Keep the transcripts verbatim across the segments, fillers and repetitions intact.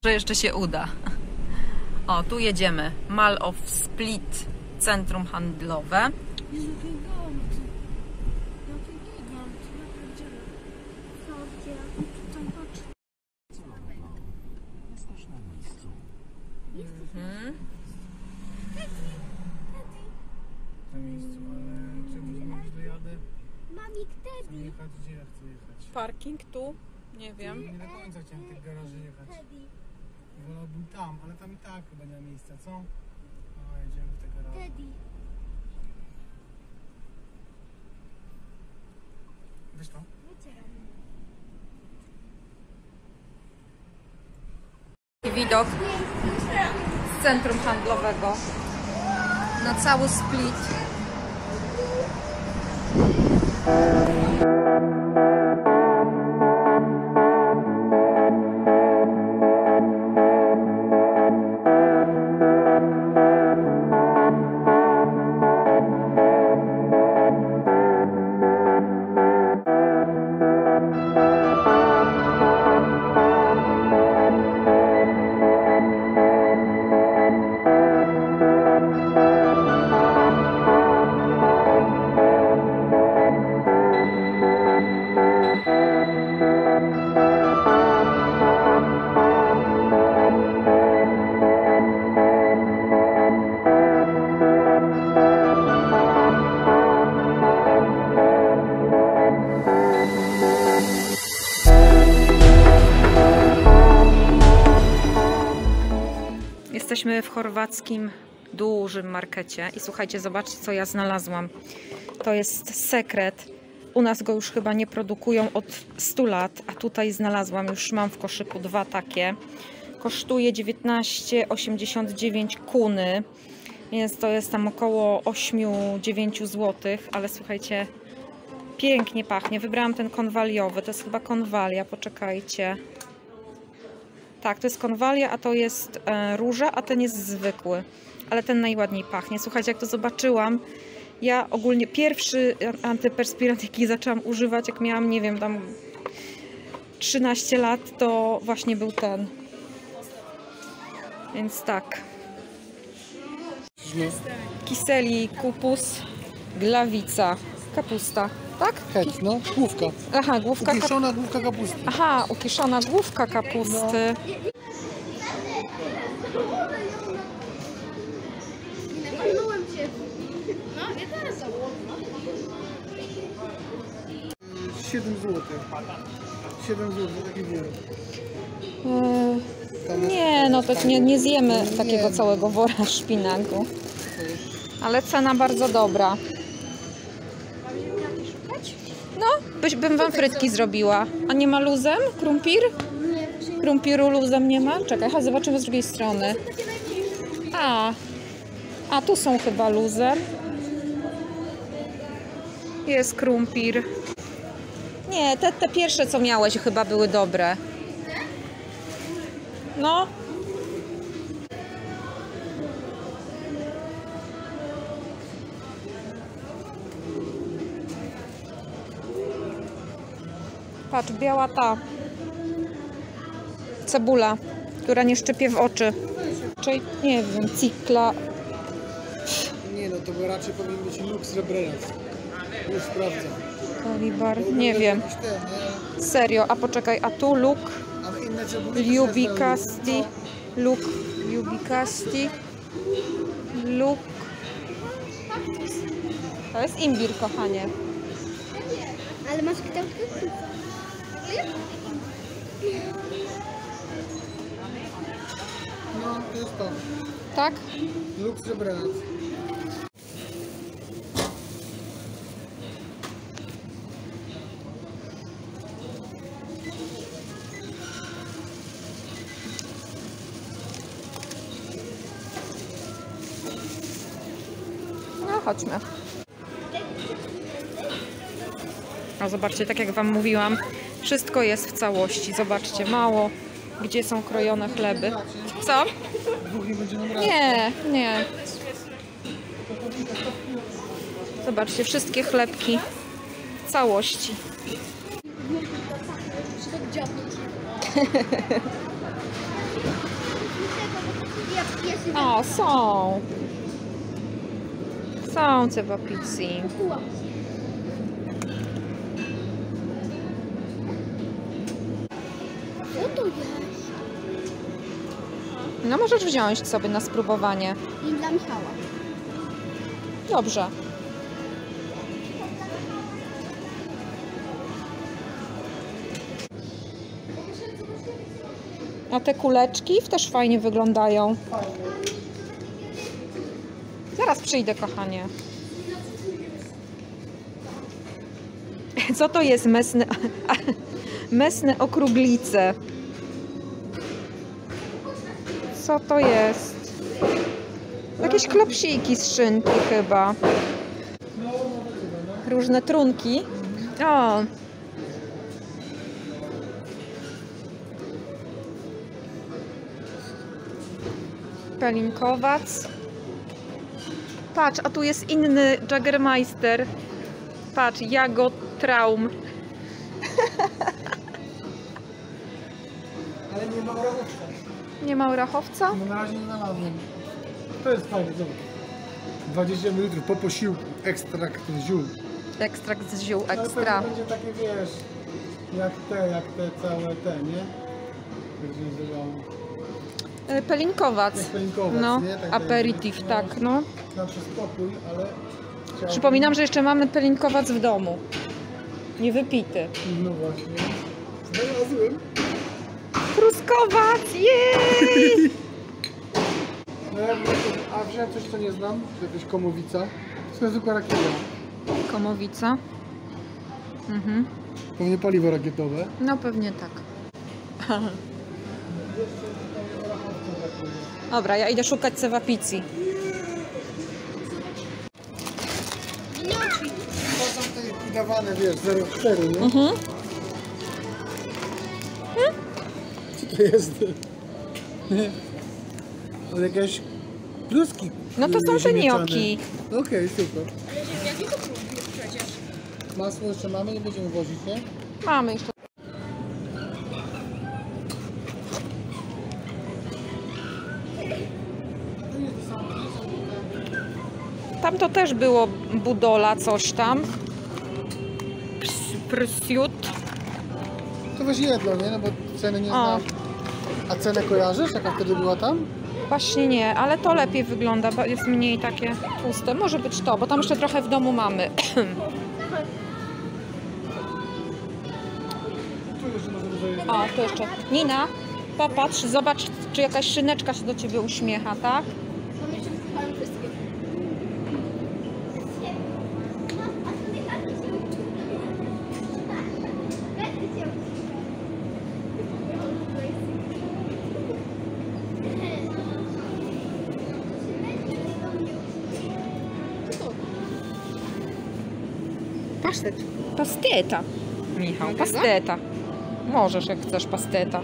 Że jeszcze się uda. O, tu jedziemy. Mall of Split, centrum handlowe. Jezu, gigant. Jaki gigant. Tam patrz. Mhm. Na miejscu, ale czemu źle jadę? Mamik, Chcę Teddy. jechać, gdzie ja chcę jechać? Parking tu? Nie wiem. Nie do końca chciałem w tych garaży jechać. Teddy. Wolałbym tam, ale tam i tak chyba nie ma miejsca, co? No, jedziemy w te garaże. Teddy. Wiesz to? Wycieram. Widok z centrum handlowego na cały Split. Jesteśmy w chorwackim dużym markecie i słuchajcie, zobaczcie, co ja znalazłam. To jest sekret. U nas go już chyba nie produkują od stu lat, a tutaj znalazłam, już mam w koszyku dwa takie. Kosztuje dziewiętnaście osiemdziesiąt dziewięć kuny, więc to jest tam około osiem do dziewięciu złotych, ale słuchajcie, pięknie pachnie. Wybrałam ten konwaliowy, to jest chyba konwalia, poczekajcie. Tak, to jest konwalia, a to jest e, róża, a ten jest zwykły. Ale ten najładniej pachnie. Słuchajcie, jak to zobaczyłam, ja ogólnie pierwszy antyperspirant, jaki zaczęłam używać, jak miałam, nie wiem, tam trzynaście lat, to właśnie był ten. Więc tak. Kiseli, kupus, glawica, kapusta. Tak? Heć, no, główka. Aha, główka kapusty. Ukiszona główka kapusty. Aha, ukiszona główka kapusty. Napełniłem cię. No, ja teraz siedem złotych. siedem złotych, taki wór. Yy, nie, no to nie, nie zjemy takiego całego wora szpinaku. Ale cena bardzo dobra. No, byś, bym wam frytki zrobiła. A nie ma luzem? Krumpir? Krumpiru luzem nie ma? Czekaj, chodź, zobaczymy z drugiej strony. A, a tu są chyba luzem. Jest krumpir. Nie, te, te pierwsze, co miałeś, chyba były dobre. No. Patrz, biała ta cebula, która nie szczypie w oczy. Czyli, nie wiem, cikla. Nie no, to by raczej powinien być Lux Rebrelec. Już sprawdzam. Kalibar, nie wiem. Serio, a poczekaj, a tu luk Ljubicasti, luk Ljubicasti, luk. To jest imbir, kochanie. Ale masz kształt. No, to jest to. Tak? Lux Rebrelec. No, chodźmy. A zobaczcie, tak jak wam mówiłam, wszystko jest w całości. Zobaczcie, mało gdzie są krojone chleby. Co? Nie, nie. Zobaczcie, wszystkie chlebki w całości. Jest O, są. Są cewapici. Co to jest? No możesz wziąć sobie na spróbowanie. I dla Michała. Dobrze. A te kuleczki też fajnie wyglądają. Zaraz przyjdę, kochanie. Co to jest mesne, mesne okruglice? Co to jest? Jakieś klopsiki z szynki chyba. Różne trunki. O! Pelinkowac. Patrz, a tu jest inny Jägermeister. Patrz, Jagod Traum. Ale nie ma rachowca. Nie ma rachowca? No na razie nie znalazłem. To jest fajne, zobacz. dwadzieścia mililitrów po posiłku. Ekstrakt z ziół. Ekstrakt z ziół Ale ekstra. pewnie będzie takie, wiesz, jak te, jak te całe te, nie? Jak się nazywało? E, Pelinkowac. Jak pelinkowac, No, nie? Tak aperitif, jak- tak, no. Na przespokój, ale... chciałbym- Przypominam, że jeszcze mamy pelinkowac w domu. Nie wypity. No właśnie. Znalazłem. Truskowac, jej! No ja wziąłem coś, a wziąłem coś, co nie znam. Jakaś komowica. To jest zwykła rakieta. Komowica. Mhm. Pewnie paliwo rakietowe. No pewnie tak. Dobra, ja idę szukać cewapici. To są te udawane, wiesz, zero cztery, nie? Mhm. Co to jest? To jakieś pluski. No to są te ziemniaczane. gnocchi. Okej, super. Ale ziemniaki to próbuję przecież. Masło jeszcze mamy, nie będziemy wozić, nie? Mamy jeszcze. Tam to też było budola, coś tam. Ps- Pursuit. To weź jedno, nie? No bo ceny nie O. znam. A cenę kojarzysz? Jaka wtedy była tam? Właśnie nie, ale to lepiej wygląda, bo jest mniej takie tłuste. Może być to, bo tam jeszcze trochę w domu mamy. Tu jeszcze możemy zajeżdżać. O, to jeszcze. Nina, popatrz, zobacz, czy jakaś szyneczka się do ciebie uśmiecha, tak? Mam jeszcze wysypałem wszystkie. Pasztet. Pasteta. Michał, pasteta. Możesz, jak chcesz, pasteta.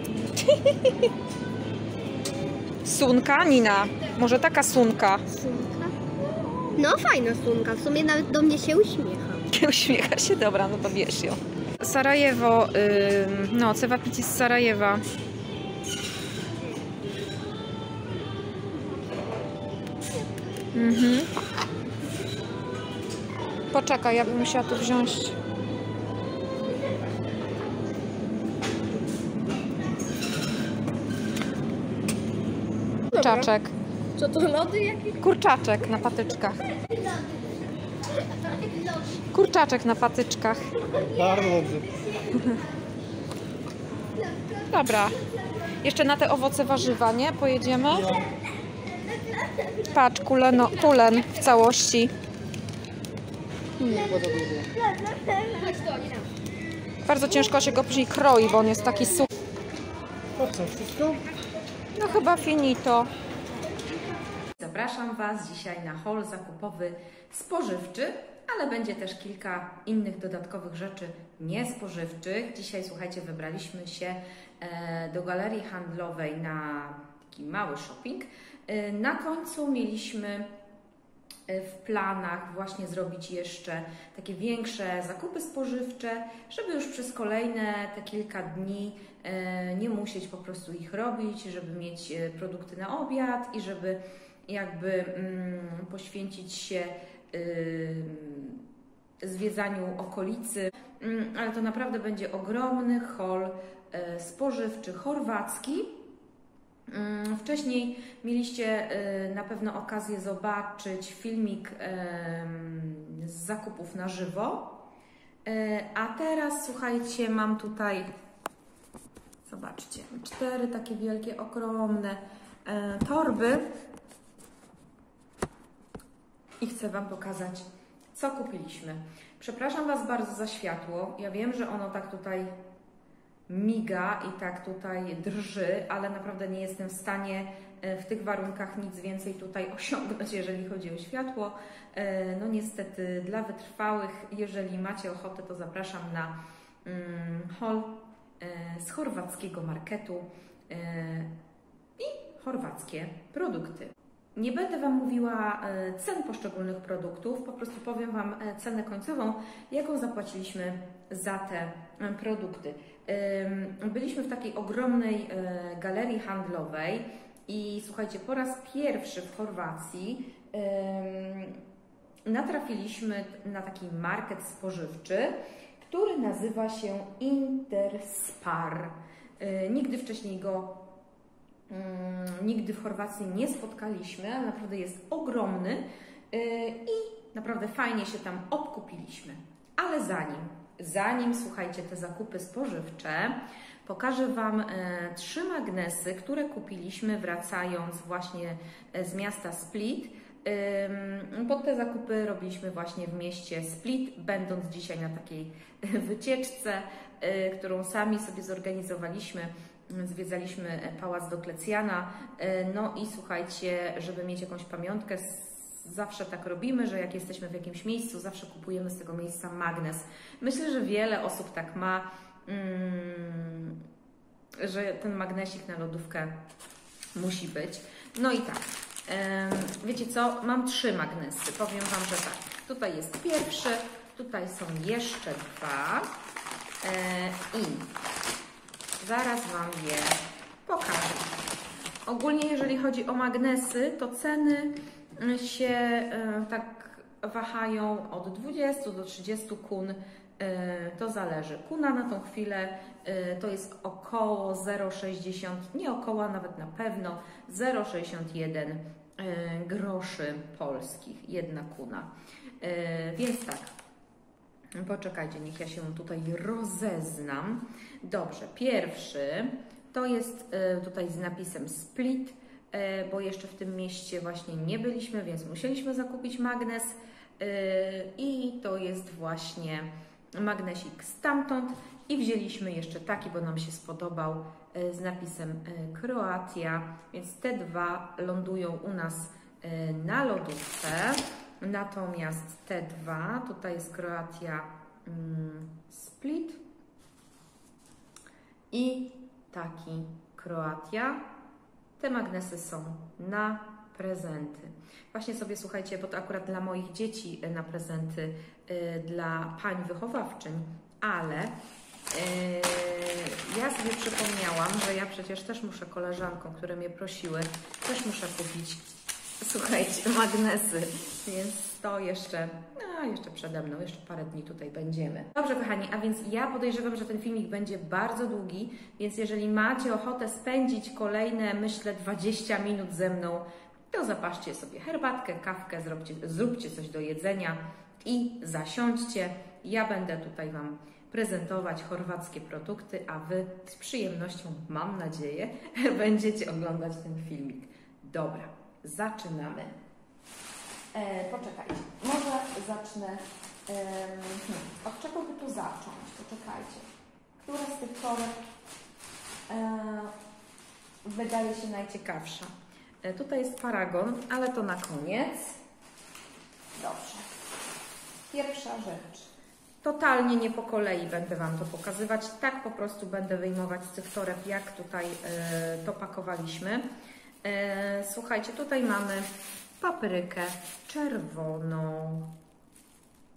Sunka, Nina. Może taka sunka. Sunka. No fajna sunka, w sumie nawet do mnie się uśmiecha. Uśmiecha się, dobra, no to bierz ją. Sarajewo, ym, no, cewapici z Sarajewa. Mhm. Poczekaj, ja bym musiała tu wziąć. Kurczaczek. Co to lody jakieś? Kurczaczek na patyczkach. Kurczaczek na patyczkach. Bardzo dobrze. Dobra. Jeszcze na te owoce warzywa, nie? Pojedziemy? Patrz, kuleno, kulen w całości. Nie chyba za dużo. Chodź to, nie dam. Bardzo ciężko się go później kroi, bo on jest taki suchy. To co, wszystko? No chyba finito. Zapraszam Was dzisiaj na haul zakupowy spożywczy, ale będzie też kilka innych dodatkowych rzeczy niespożywczych. Dzisiaj, słuchajcie, wybraliśmy się e, do galerii handlowej na taki mały shopping. E, Na końcu mieliśmy e, w planach właśnie zrobić jeszcze takie większe zakupy spożywcze, żeby już przez kolejne te kilka dni nie musieć po prostu ich robić, żeby mieć produkty na obiad i żeby jakby poświęcić się zwiedzaniu okolicy, ale to naprawdę będzie ogromny hol spożywczy chorwacki. Wcześniej mieliście na pewno okazję zobaczyć filmik z zakupów na żywo, a teraz słuchajcie, mam tutaj, zobaczcie, cztery takie wielkie, ogromne torby i chcę Wam pokazać, co kupiliśmy. Przepraszam Was bardzo za światło, ja wiem, że ono tak tutaj miga i tak tutaj drży, ale naprawdę nie jestem w stanie w tych warunkach nic więcej tutaj osiągnąć, jeżeli chodzi o światło. No niestety dla wytrwałych, jeżeli macie ochotę, to zapraszam na mm, haul z chorwackiego marketu i chorwackie produkty. Nie będę Wam mówiła cen poszczególnych produktów, po prostu powiem Wam cenę końcową, jaką zapłaciliśmy za te produkty. Byliśmy w takiej ogromnej galerii handlowej i słuchajcie, po raz pierwszy w Chorwacji natrafiliśmy na taki market spożywczy, który nazywa się Interspar. Nigdy wcześniej go nigdy w Chorwacji nie spotkaliśmy, ale naprawdę jest ogromny i naprawdę fajnie się tam obkupiliśmy. Ale zanim, zanim słuchajcie, te zakupy spożywcze, pokażę Wam e, trzy magnesy, które kupiliśmy wracając właśnie z miasta Split. E, bo te zakupy robiliśmy właśnie w mieście Split, będąc dzisiaj na takiej wycieczce, e, którą sami sobie zorganizowaliśmy. Zwiedzaliśmy Pałac Dioklecjana, no i słuchajcie, żeby mieć jakąś pamiątkę, zawsze tak robimy, że jak jesteśmy w jakimś miejscu, zawsze kupujemy z tego miejsca magnes. Myślę, że wiele osób tak ma, mm, że ten magnesik na lodówkę musi być. No i tak, wiecie co, mam trzy magnesy, powiem Wam, że tak, tutaj jest pierwszy, tutaj są jeszcze dwa i zaraz Wam je pokażę. Ogólnie jeżeli chodzi o magnesy, to ceny się e, tak wahają od dwudziestu do trzydziestu kun. E, to zależy. Kuna na tą chwilę e, to jest około zero przecinek sześćdziesiąt, nie około, nawet na pewno zero przecinek sześćdziesiąt jeden e, groszy polskich. Jedna kuna. E, więc tak. Poczekajcie, niech ja się tutaj rozeznam. Dobrze, pierwszy to jest tutaj z napisem Split, bo jeszcze w tym mieście właśnie nie byliśmy, więc musieliśmy zakupić magnes i to jest właśnie magnesik stamtąd i wzięliśmy jeszcze taki, bo nam się spodobał, z napisem Kroatia, więc te dwa lądują u nas na lodówce. Natomiast te dwa, tutaj jest Kroatia mm, Split i taki Kroatia. Te magnesy są na prezenty. Właśnie sobie słuchajcie, bo to akurat dla moich dzieci na prezenty, y, dla pań wychowawczyń, ale y, ja sobie przypomniałam, że ja przecież też muszę koleżankom, które mnie prosiły, też muszę kupić, słuchajcie, magnesy, więc to jeszcze, no jeszcze przede mną, jeszcze parę dni tutaj będziemy. Dobrze kochani, a więc ja podejrzewam, że ten filmik będzie bardzo długi, więc jeżeli macie ochotę spędzić kolejne, myślę, dwadzieścia minut ze mną, to zapaszcie sobie herbatkę, kawkę, zróbcie, zróbcie coś do jedzenia i zasiądźcie. Ja będę tutaj Wam prezentować chorwackie produkty, a Wy z przyjemnością, mam nadzieję, będziecie oglądać ten filmik. Dobra. Zaczynamy. E, poczekajcie, może zacznę. E, hmm, od czego by tu zacząć? Poczekajcie. Która z tych toreb e, wydaje się najciekawsza? E, tutaj jest paragon, ale to na koniec. Dobrze. Pierwsza rzecz. Totalnie nie po kolei będę Wam to pokazywać. Tak po prostu będę wyjmować z tych toreb, jak tutaj e, to pakowaliśmy. Słuchajcie, tutaj mamy paprykę czerwoną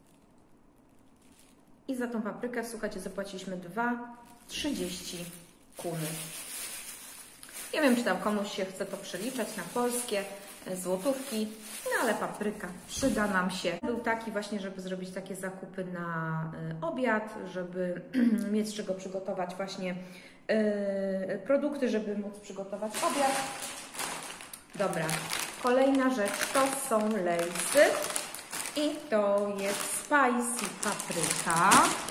i za tą paprykę, słuchajcie, zapłaciliśmy dwa trzydzieści kuny. Nie wiem, czy tam komuś się chce to przeliczać na polskie złotówki, no ale papryka przyda nam się. Był taki właśnie, żeby zrobić takie zakupy na obiad, żeby mieć z czego przygotować właśnie yy, produkty, żeby móc przygotować obiad. Dobra, kolejna rzecz to są lejsy i to jest spicy papryka.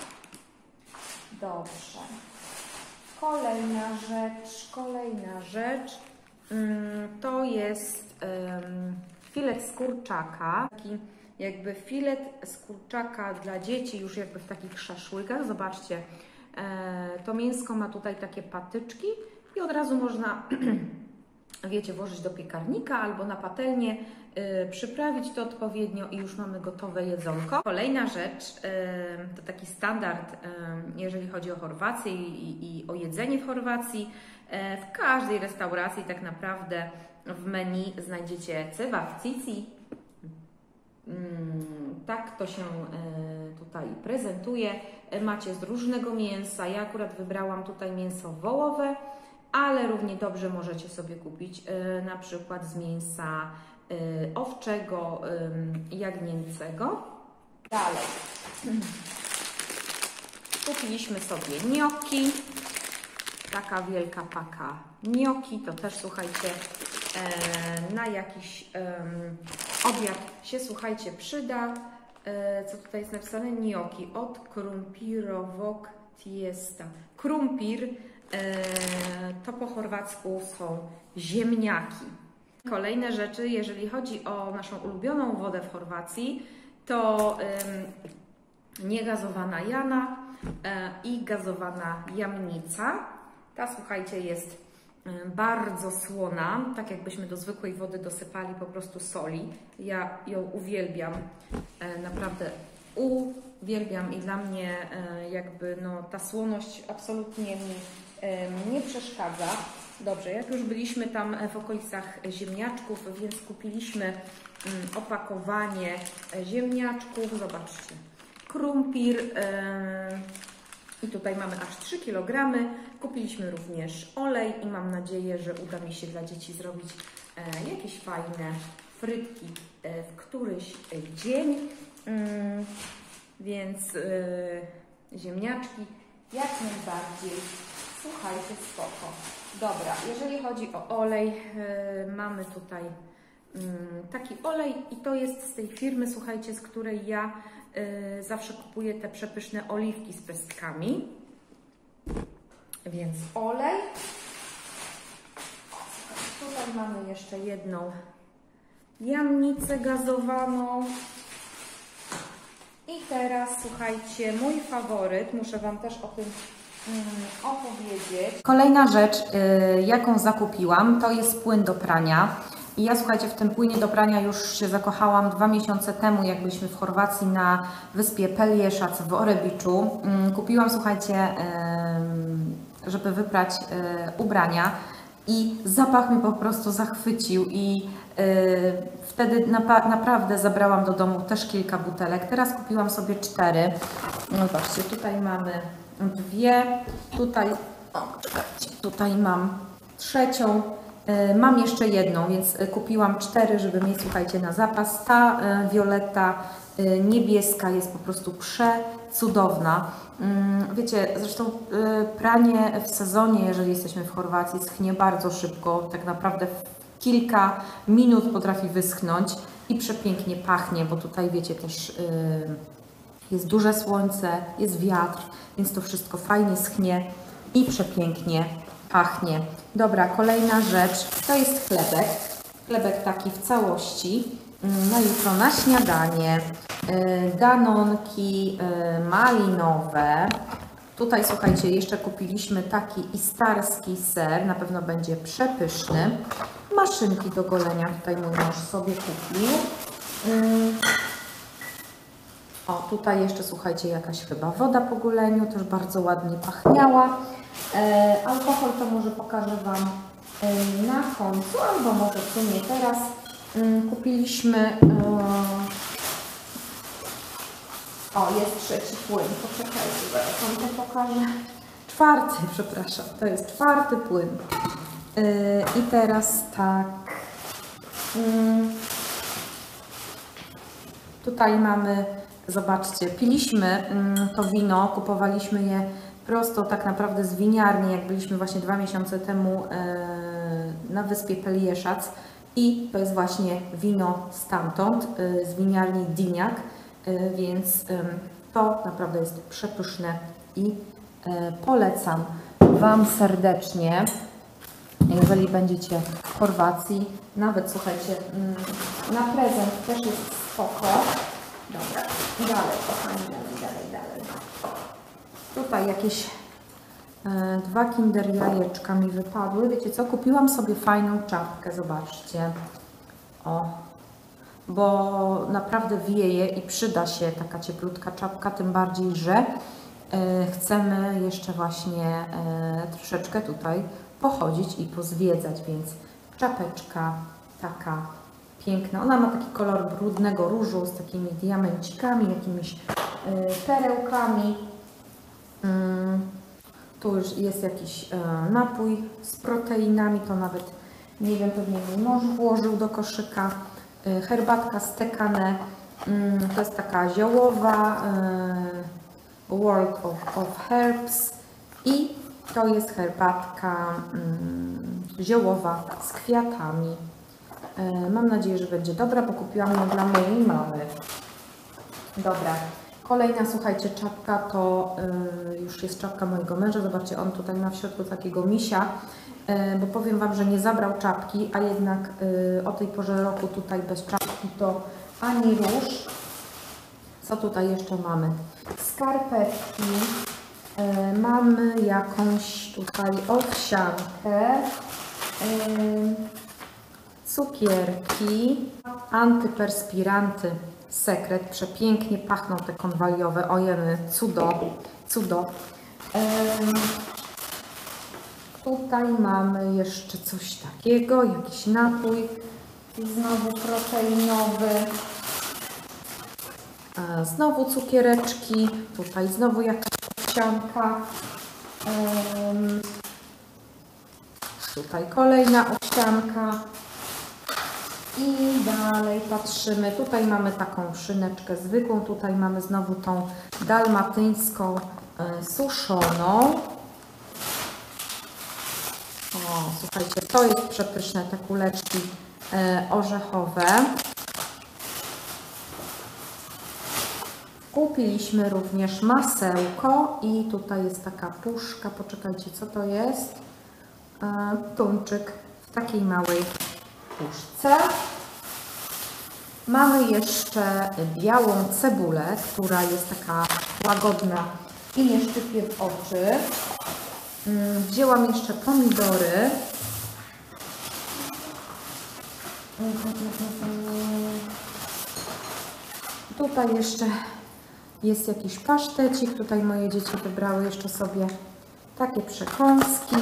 Dobrze. Kolejna rzecz, kolejna rzecz to jest um, filet z kurczaka. Taki jakby filet z kurczaka dla dzieci już jakby w takich szaszłykach. Zobaczcie, e, to mięsko ma tutaj takie patyczki i od razu można, wiecie, włożyć do piekarnika albo na patelnię, y, przyprawić to odpowiednio i już mamy gotowe jedzonko. Kolejna rzecz, y, to taki standard, y, jeżeli chodzi o Chorwację i, i, i o jedzenie w Chorwacji. Y, w każdej restauracji tak naprawdę w menu znajdziecie cevapcici. Y, tak to się y, tutaj prezentuje. Y, macie z różnego mięsa. Ja akurat wybrałam tutaj mięso wołowe, ale równie dobrze możecie sobie kupić y, na przykład z mięsa y, owczego, y, jagnięcego. Dalej. Kupiliśmy sobie gnocchi. Taka wielka paka gnocchi. To też, słuchajcie, y, na jakiś y, obiad się, słuchajcie, przyda. Y, co tutaj jest napisane? Gnocchi od Krumpirowok Tiesta. Krumpir to po chorwacku są ziemniaki. Kolejne rzeczy, jeżeli chodzi o naszą ulubioną wodę w Chorwacji, to niegazowana Jana i gazowana Jamnica. Ta, słuchajcie, jest bardzo słona, tak jakbyśmy do zwykłej wody dosypali po prostu soli. Ja ją uwielbiam, naprawdę uwielbiam i dla mnie jakby no, ta słoność absolutnie mi nie przeszkadza. Dobrze, jak już byliśmy tam w okolicach ziemniaczków, więc kupiliśmy opakowanie ziemniaczków. Zobaczcie, krumpir i tutaj mamy aż trzy kilogramy. Kupiliśmy również olej i mam nadzieję, że uda mi się dla dzieci zrobić jakieś fajne frytki w któryś dzień. Więc ziemniaczki jak najbardziej. Słuchajcie, spoko. Dobra, jeżeli chodzi o olej, yy, mamy tutaj yy, taki olej i to jest z tej firmy, słuchajcie, z której ja yy, zawsze kupuję te przepyszne oliwki z pestkami. Więc olej. Tutaj mamy jeszcze jedną jamnicę gazowaną. I teraz, słuchajcie, mój faworyt, muszę Wam też o tym opowiedzieć. Kolejna rzecz, yy, jaką zakupiłam, to jest płyn do prania. I ja, słuchajcie, w tym płynie do prania już się zakochałam dwa miesiące temu, jak byliśmy w Chorwacji na wyspie Pelješac w Orebiczu. Yy, kupiłam, słuchajcie, yy, żeby wyprać yy, ubrania i zapach mi po prostu zachwycił i yy, wtedy napa naprawdę zabrałam do domu też kilka butelek. Teraz kupiłam sobie cztery. No zobaczcie, tutaj mamy dwie, tutaj, o, czekajcie, tutaj mam trzecią, y, mam jeszcze jedną, więc kupiłam cztery, żeby mieć, słuchajcie, na zapas. Ta y, wioleta y, niebieska jest po prostu przecudowna. Y, wiecie, zresztą y, pranie w sezonie, jeżeli jesteśmy w Chorwacji, schnie bardzo szybko, tak naprawdę w kilka minut potrafi wyschnąć i przepięknie pachnie, bo tutaj, wiecie, też y, jest duże słońce, jest wiatr, więc to wszystko fajnie schnie i przepięknie pachnie. Dobra, kolejna rzecz to jest chlebek. Chlebek taki w całości na jutro na śniadanie. Danonki malinowe. Tutaj, słuchajcie, jeszcze kupiliśmy taki istarski ser, na pewno będzie przepyszny. Maszynki do golenia, tutaj mój mąż sobie kupił. O, tutaj jeszcze, słuchajcie, jakaś chyba woda po goleniu, też bardzo ładnie pachniała. E, alkohol to może pokażę Wam e, na końcu, albo może w sumie teraz. E, kupiliśmy... E, o, jest trzeci płyn, poczekajcie, zaraz Wam to pokażę. czwarty, przepraszam, to jest czwarty płyn. Yy, I teraz tak. Yy, tutaj mamy, zobaczcie, piliśmy yy, to wino, kupowaliśmy je prosto tak naprawdę z winiarni, jak byliśmy właśnie dwa miesiące temu yy, na wyspie Pelieszac. I to jest właśnie wino stamtąd, yy, z winiarni Diniak, yy, więc yy, to naprawdę jest przepyszne i yy, polecam Wam serdecznie. Jeżeli będziecie w Chorwacji, nawet słuchajcie, na prezent też jest spoko. Dobra, dalej, kochani, dalej, dalej, dalej. Tutaj jakieś e, dwa kinder jajeczka mi wypadły. Wiecie co? Kupiłam sobie fajną czapkę, zobaczcie. O, bo naprawdę wieje i przyda się taka cieplutka czapka, tym bardziej, że e, chcemy jeszcze właśnie e, troszeczkę tutaj pochodzić i pozwiedzać, więc czapeczka taka piękna. Ona ma taki kolor brudnego różu z takimi diamencikami, jakimiś y, perełkami. Y, tu już jest jakiś y, napój z proteinami, to nawet nie wiem, pewnie mój mąż włożył do koszyka. Y, herbatka stekane, y, to jest taka ziołowa, y, World of, of Herbs i to jest herbatka mm, ziołowa z kwiatami. E, mam nadzieję, że będzie dobra, bo kupiłam ją dla mojej mamy. Dobra. Kolejna, słuchajcie, czapka to y, już jest czapka mojego męża. Zobaczcie, on tutaj ma w środku takiego misia, y, bo powiem Wam, że nie zabrał czapki, a jednak y, o tej porze roku tutaj bez czapki to ani róż. Co tutaj jeszcze mamy? Skarpetki. Y, mamy jakąś tutaj owsiankę, y, cukierki, antyperspiranty Sekret. Przepięknie pachną te konwaliowe. Ojeny, cudo, cudo. Y, tutaj mamy jeszcze coś takiego, jakiś napój, znowu proteinowy. E, znowu cukiereczki, tutaj znowu jakaś owsianka. Um, tutaj kolejna owsianka. I dalej patrzymy. Tutaj mamy taką szyneczkę zwykłą. Tutaj mamy znowu tą dalmatyńską e, suszoną. O, słuchajcie, to jest przepyszne, te kuleczki e, orzechowe. Kupiliśmy również masełko i tutaj jest taka puszka, poczekajcie, co to jest? E, tuńczyk w takiej małej puszce. Mamy jeszcze białą cebulę, która jest taka łagodna i nie szczypie w oczy. Wzięłam jeszcze pomidory. Tutaj jeszcze jest jakiś pasztecik. Tutaj moje dzieci wybrały jeszcze sobie takie przekąski.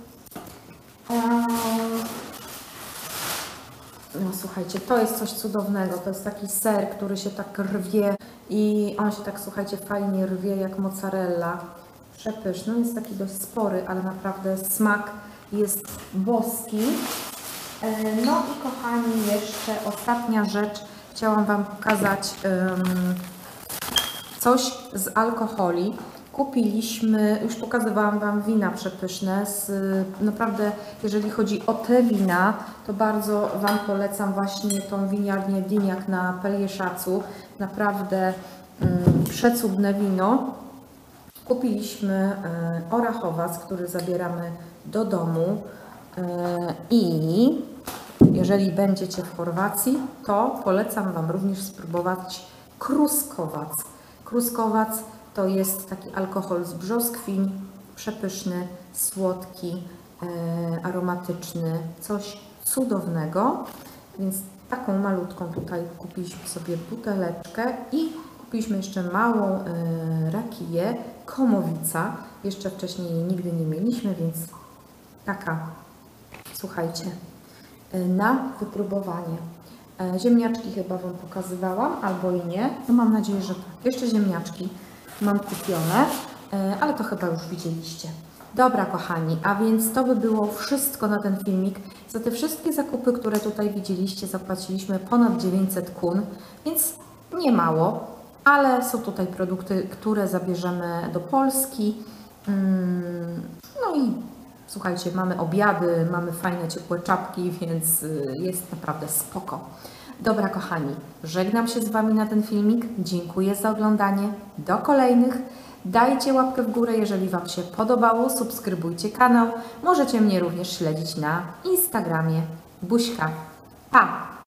No słuchajcie, to jest coś cudownego. To jest taki ser, który się tak rwie i on się tak, słuchajcie, fajnie rwie jak mozzarella. Przepyszny. Jest taki dość spory, ale naprawdę smak jest boski. No i kochani, jeszcze ostatnia rzecz. Chciałam Wam pokazać um, coś z alkoholi. Kupiliśmy, już pokazywałam Wam wina przepyszne. Z, naprawdę, jeżeli chodzi o te wina, to bardzo Wam polecam właśnie tą winiarnię Diniak na Pelieszacu. Naprawdę um, przecudne wino. Kupiliśmy e, orachowac, który zabieramy do domu e, i jeżeli będziecie w Chorwacji, to polecam Wam również spróbować kruskowac. Kruskowac to jest taki alkohol z brzoskwiń, przepyszny, słodki, e, aromatyczny, coś cudownego. Więc taką malutką tutaj kupiliśmy sobie buteleczkę i kupiliśmy jeszcze małą e, rakiję, komowica. Jeszcze wcześniej jej nigdy nie mieliśmy, więc taka, słuchajcie, e, na wypróbowanie. E, ziemniaczki chyba Wam pokazywałam, albo i nie. No mam nadzieję, że tak. Jeszcze ziemniaczki mam kupione. e, ale to chyba już widzieliście. Dobra, kochani, a więc to by było wszystko na ten filmik. Za te wszystkie zakupy, które tutaj widzieliście, zapłaciliśmy ponad dziewięćset kun, więc nie mało, ale są tutaj produkty, które zabierzemy do Polski. No i słuchajcie, mamy obiady, mamy fajne, ciepłe czapki, więc jest naprawdę spoko. Dobra, kochani, żegnam się z Wami na ten filmik. Dziękuję za oglądanie. Do kolejnych. Dajcie łapkę w górę, jeżeli Wam się podobało. Subskrybujcie kanał. Możecie mnie również śledzić na Instagramie. Buźka. Pa!